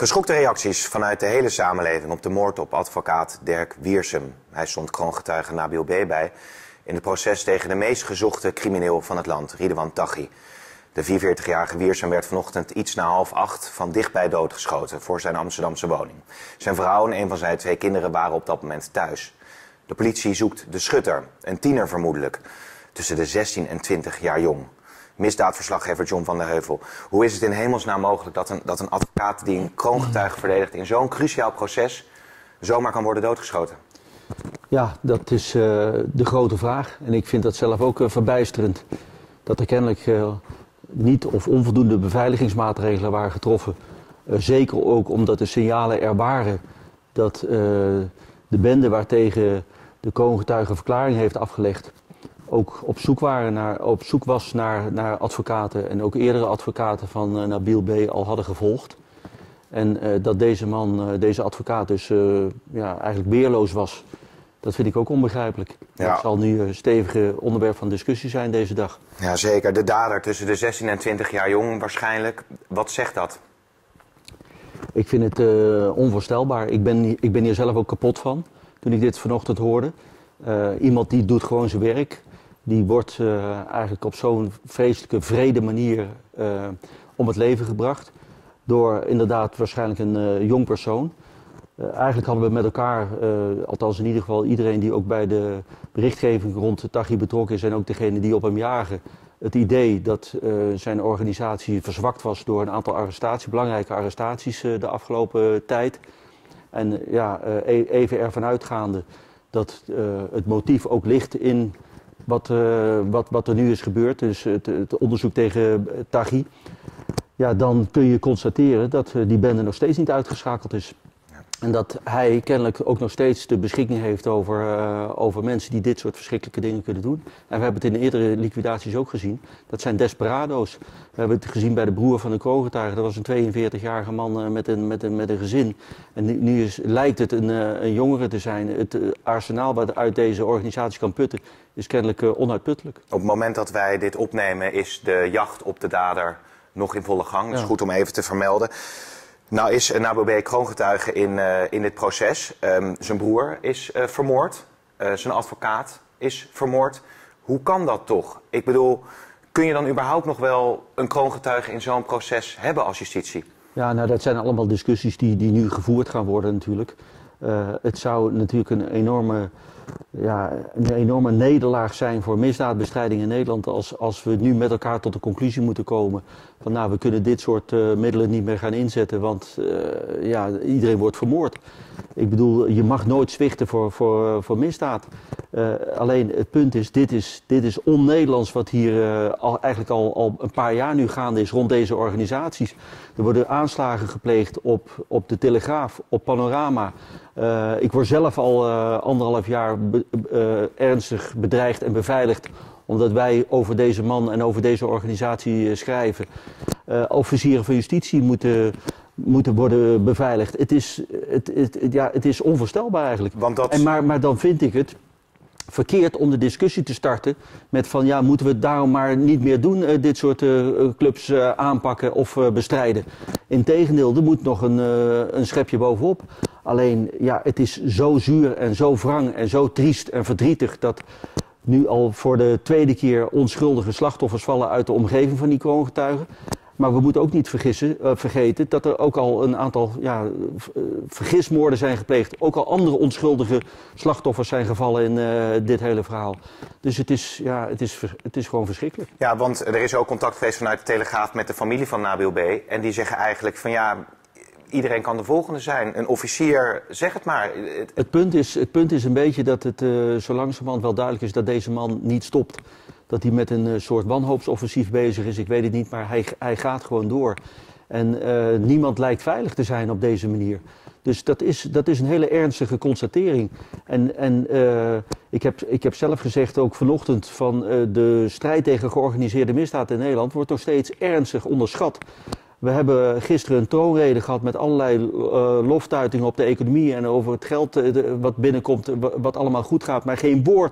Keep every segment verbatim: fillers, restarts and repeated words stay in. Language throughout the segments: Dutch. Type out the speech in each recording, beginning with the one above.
Geschokte reacties vanuit de hele samenleving op de moord op advocaat Dirk Wiersum. Hij stond kroongetuige Nabil B. bij in het proces tegen de meest gezochte crimineel van het land, Ridwan Taghi. De vierenveertigjarige Wiersum werd vanochtend iets na half acht van dichtbij doodgeschoten voor zijn Amsterdamse woning. Zijn vrouw en een van zijn twee kinderen waren op dat moment thuis. De politie zoekt de schutter, een tiener vermoedelijk, tussen de zestien en twintig jaar jong. Misdaadverslaggever John van der Heuvel. Hoe is het in hemelsnaam mogelijk dat een, dat een advocaat die een kroongetuige verdedigt in zo'n cruciaal proces zomaar kan worden doodgeschoten? Ja, dat is uh, de grote vraag. En ik vind dat zelf ook uh, verbijsterend. Dat er kennelijk uh, niet of onvoldoende beveiligingsmaatregelen waren getroffen. Uh, zeker ook omdat de signalen er waren dat uh, de bende waartegen de kroongetuige verklaring heeft afgelegd ook op zoek, waren naar, op zoek was naar, naar advocaten en ook eerdere advocaten van uh, Nabil B. al hadden gevolgd. En uh, dat deze man, uh, deze advocaat dus uh, ja, eigenlijk weerloos was, dat vind ik ook onbegrijpelijk. Ja. Dat zal nu een stevige onderwerp van discussie zijn deze dag. Ja, zeker. De dader tussen de zestien en twintig jaar jong waarschijnlijk. Wat zegt dat? Ik vind het uh, onvoorstelbaar. Ik ben, ik ben hier zelf ook kapot van toen ik dit vanochtend hoorde. Uh, iemand die doet gewoon zijn werk. Die wordt uh, eigenlijk op zo'n vreselijke, wrede manier uh, om het leven gebracht. Door inderdaad waarschijnlijk een uh, jong persoon. Uh, eigenlijk hadden we met elkaar, uh, althans in ieder geval iedereen die ook bij de berichtgeving rond Taghi betrokken is en ook degene die op hem jagen, het idee dat uh, zijn organisatie verzwakt was door een aantal arrestaties, belangrijke arrestaties uh, de afgelopen tijd. En uh, ja, uh, even ervan uitgaande dat uh, het motief ook ligt in wat, uh, wat, wat er nu is gebeurd, dus het, het onderzoek tegen Taghi. Ja, dan kun je constateren dat uh, die bende nog steeds niet uitgeschakeld is. Ja. En dat hij kennelijk ook nog steeds de beschikking heeft over, uh, over mensen die dit soort verschrikkelijke dingen kunnen doen. En we hebben het in de eerdere liquidaties ook gezien. Dat zijn desperado's. We hebben het gezien bij de broer van een kroongetuige. Dat was een tweeënveertigjarige man uh, met, een, met, een, met een gezin. En nu, nu is, lijkt het een, uh, een jongere te zijn. Het uh, arsenaal wat uit deze organisatie kan putten is kennelijk uh, onuitputtelijk. Op het moment dat wij dit opnemen is de jacht op de dader nog in volle gang. Dat is ja. goed om even te vermelden. Nou is Nabil B. kroongetuige in, uh, in dit proces. Um, zijn broer is uh, vermoord. Uh, zijn advocaat is vermoord. Hoe kan dat toch? Ik bedoel, kun je dan überhaupt nog wel een kroongetuige in zo'n proces hebben als justitie? Ja, nou dat zijn allemaal discussies die, die nu gevoerd gaan worden natuurlijk. Uh, het zou natuurlijk een enorme, ja, een enorme nederlaag zijn voor misdaadbestrijding in Nederland als, als we nu met elkaar tot de conclusie moeten komen van nou, we kunnen dit soort uh, middelen niet meer gaan inzetten, want uh, ja, iedereen wordt vermoord. Ik bedoel, je mag nooit zwichten voor, voor, voor misdaad. Uh, alleen het punt is, dit is, dit is on-Nederlands wat hier uh, al, eigenlijk al, al een paar jaar nu gaande is rond deze organisaties. Er worden aanslagen gepleegd op, op de Telegraaf, op Panorama. Uh, ik word zelf al uh, anderhalf jaar be, uh, ernstig bedreigd en beveiligd omdat wij over deze man en over deze organisatie uh, schrijven. Uh, officieren van justitie moeten, moeten worden beveiligd. Het is, het, het, het, ja, het is onvoorstelbaar eigenlijk. Want dat... en maar, maar dan vind ik het verkeerd om de discussie te starten met van ja, moeten we het daarom maar niet meer doen, uh, dit soort uh, clubs uh, aanpakken of uh, bestrijden. Integendeel, er moet nog een, uh, een schepje bovenop. Alleen, ja, het is zo zuur en zo wrang en zo triest en verdrietig dat nu al voor de tweede keer onschuldige slachtoffers vallen uit de omgeving van die kroongetuigen. Maar we moeten ook niet vergissen, uh, vergeten dat er ook al een aantal ja, vergismoorden zijn gepleegd. Ook al andere onschuldige slachtoffers zijn gevallen in uh, dit hele verhaal. Dus het is, ja, het, is, het is gewoon verschrikkelijk. Ja, want er is ook contact geweest vanuit de Telegraaf met de familie van Nabil B. En die zeggen eigenlijk van ja, iedereen kan de volgende zijn. Een officier, zeg het maar. Het punt is, het punt is een beetje dat het uh, zo langzamerhand wel duidelijk is dat deze man niet stopt. Dat hij met een uh, soort wanhoopsoffensief bezig is, ik weet het niet, maar hij, hij gaat gewoon door. En uh, niemand lijkt veilig te zijn op deze manier. Dus dat is, dat is een hele ernstige constatering. En, en uh, ik, heb, ik heb zelf gezegd, ook vanochtend, van uh, de strijd tegen georganiseerde misdaad in Nederland wordt nog steeds ernstig onderschat. We hebben gisteren een troonrede gehad met allerlei uh, loftuitingen op de economie en over het geld uh, wat binnenkomt, wat allemaal goed gaat, maar geen woord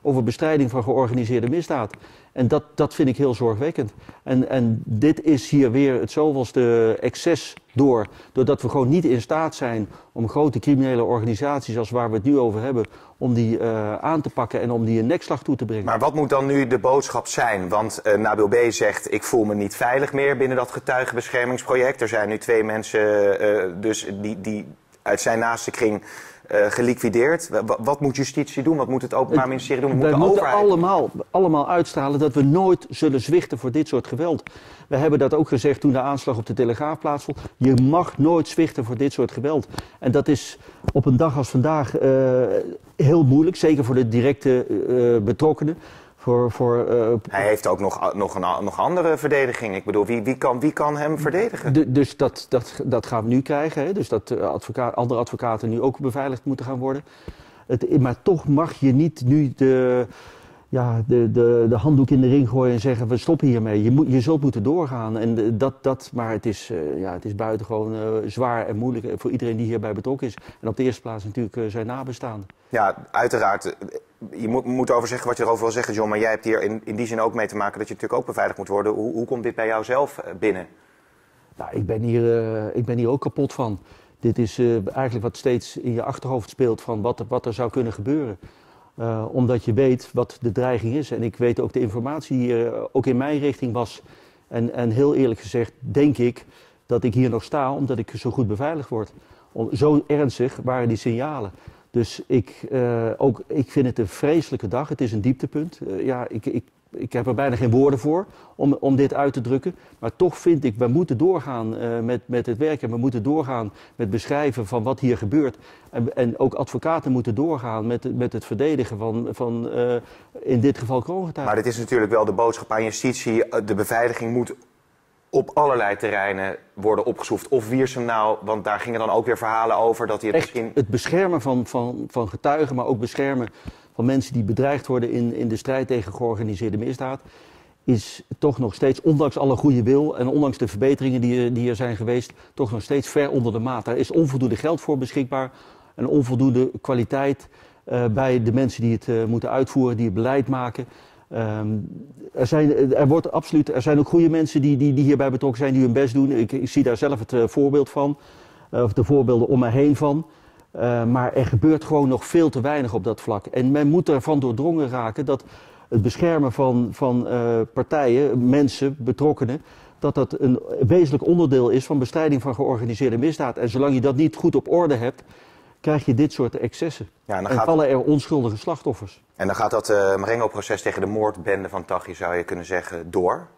over bestrijding van georganiseerde misdaad. En dat, dat vind ik heel zorgwekkend. En, en dit is hier weer het zoveelste excess door. Doordat we gewoon niet in staat zijn om grote criminele organisaties als waar we het nu over hebben, om die uh, aan te pakken en om die een nekslag toe te brengen. Maar wat moet dan nu de boodschap zijn? Want uh, Nabil B. zegt, ik voel me niet veilig meer binnen dat getuigenbeschermingsproject. Er zijn nu twee mensen uh, dus die, die uit zijn naaste kring Uh, geliquideerd. W wat moet justitie doen? Wat moet het Openbaar Ministerie doen? Wat Wij moet de moeten overheid allemaal, allemaal uitstralen dat we nooit zullen zwichten voor dit soort geweld. We hebben dat ook gezegd toen de aanslag op de Telegraaf plaatsvond. Je mag nooit zwichten voor dit soort geweld. En dat is op een dag als vandaag uh, heel moeilijk, zeker voor de directe uh, betrokkenen. Voor, voor, uh, Hij heeft ook nog, nog een nog andere verdediging. Ik bedoel, wie, wie, kan, wie kan hem verdedigen? De, dus dat, dat, dat gaan we nu krijgen. Hè? Dus dat advocaat, andere advocaten nu ook beveiligd moeten gaan worden. Het, maar toch mag je niet nu de, ja, de, de, de handdoek in de ring gooien en zeggen we stoppen hiermee. Je, moet, je zult moeten doorgaan. En dat, dat, maar het is, uh, ja, het is buitengewoon uh, zwaar en moeilijk voor iedereen die hierbij betrokken is. En op de eerste plaats natuurlijk uh, zijn nabestaanden. Ja, uiteraard. Je moet, moet over zeggen wat je erover wil zeggen, John. Maar jij hebt hier in, in die zin ook mee te maken dat je natuurlijk ook beveiligd moet worden. Hoe, hoe komt dit bij jou zelf binnen? Nou, ik ben hier, uh, ik ben hier ook kapot van. Dit is uh, eigenlijk wat steeds in je achterhoofd speelt van wat, wat er zou kunnen gebeuren. Uh, omdat je weet wat de dreiging is. En ik weet ook de informatie die hier uh, ook in mijn richting was. En, en heel eerlijk gezegd denk ik dat ik hier nog sta omdat ik zo goed beveiligd word. Om, zo ernstig waren die signalen. Dus ik, uh, ook, ik vind het een vreselijke dag. Het is een dieptepunt. Uh, ja, ik, ik, ik heb er bijna geen woorden voor om, om dit uit te drukken. Maar toch vind ik, we moeten doorgaan uh, met, met het werk. En we moeten doorgaan met beschrijven van wat hier gebeurt. En, en ook advocaten moeten doorgaan met, met het verdedigen van, van uh, in dit geval kroongetuigen. Maar dit is natuurlijk wel de boodschap aan justitie. De beveiliging moet op allerlei terreinen worden opgeschroefd. Of Wiersum nou, want daar gingen dan ook weer verhalen over dat hij het Echt, misschien... Het beschermen van, van, van getuigen, maar ook beschermen van mensen die bedreigd worden in, in de strijd tegen georganiseerde misdaad, is toch nog steeds, ondanks alle goede wil en ondanks de verbeteringen die, die er zijn geweest, toch nog steeds ver onder de maat. Daar is onvoldoende geld voor beschikbaar en onvoldoende kwaliteit uh, bij de mensen die het uh, moeten uitvoeren, die het beleid maken. Um, er, zijn, er, wordt absoluut, er zijn ook goede mensen die, die, die hierbij betrokken zijn, die hun best doen. Ik, ik zie daar zelf het uh, voorbeeld van, uh, of de voorbeelden om mij heen van. Uh, maar er gebeurt gewoon nog veel te weinig op dat vlak. En men moet ervan doordrongen raken dat het beschermen van, van uh, partijen, mensen, betrokkenen, dat dat een wezenlijk onderdeel is van bestrijding van georganiseerde misdaad. En zolang je dat niet goed op orde hebt, krijg je dit soort excessen. Ja, en dan en gaat... vallen er onschuldige slachtoffers. En dan gaat dat uh, Marengo-proces tegen de moordbende van Taghi, zou je kunnen zeggen, door.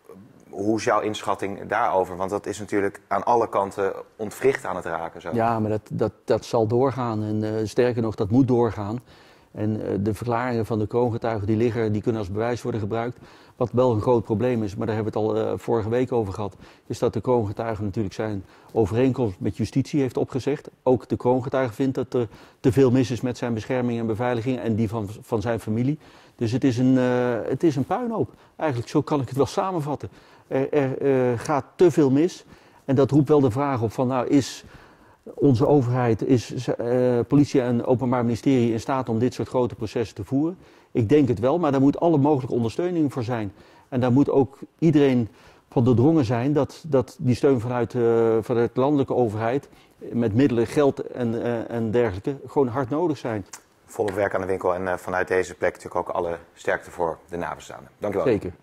Hoe is jouw inschatting daarover? Want dat is natuurlijk aan alle kanten ontwricht aan het raken. Zo. Ja, maar dat, dat, dat zal doorgaan. En uh, sterker nog, dat moet doorgaan. En uh, de verklaringen van de kroongetuigen die liggen, die kunnen als bewijs worden gebruikt. Wat wel een groot probleem is, maar daar hebben we het al uh, vorige week over gehad, is dat de kroongetuigen natuurlijk zijn overeenkomst met justitie heeft opgezegd. Ook de kroongetuige vindt dat er te veel mis is met zijn bescherming en beveiliging en die van, van zijn familie. Dus het is, een, uh, het is een puinhoop. Eigenlijk, zo kan ik het wel samenvatten. Er, er uh, gaat te veel mis en dat roept wel de vraag op van, nou, is onze overheid, is uh, politie en openbaar ministerie in staat om dit soort grote processen te voeren? Ik denk het wel, maar daar moet alle mogelijke ondersteuning voor zijn. En daar moet ook iedereen van doordrongen zijn dat, dat die steun vanuit, uh, vanuit de landelijke overheid met middelen, geld en, uh, en dergelijke gewoon hard nodig zijn. Volop werk aan de winkel en uh, vanuit deze plek natuurlijk ook alle sterkte voor de nabestaanden. Dank u wel. Zeker.